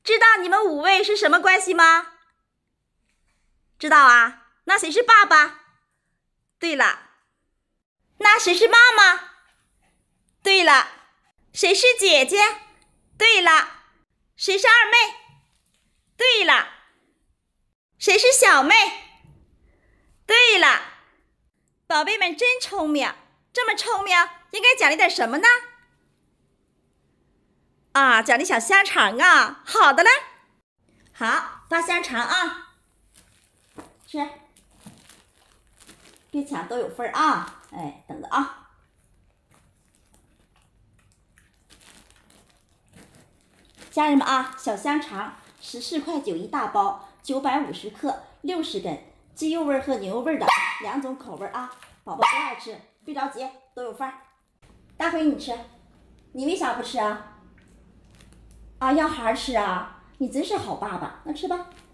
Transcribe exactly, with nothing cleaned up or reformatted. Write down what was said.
知道你们五位是什么关系吗？知道啊？那谁是爸爸？对了。那谁是妈妈？对了。谁是姐姐？对了。谁是二妹？对了。谁是小妹？对了。宝贝们真聪明，这么聪明，应该奖励点什么呢？啊，奖励小香肠啊！好的嘞，好，发香肠啊，吃，别抢，都有份啊！哎，等着啊。家人们啊，小香肠十四块九一大包，九百五十克，六十根，鸡肉味和牛肉味的两种口味啊。宝宝都爱吃，别着急，都有份。大辉你吃，你为啥不吃啊？啊，让孩儿吃啊！你真是好爸爸，那吃吧。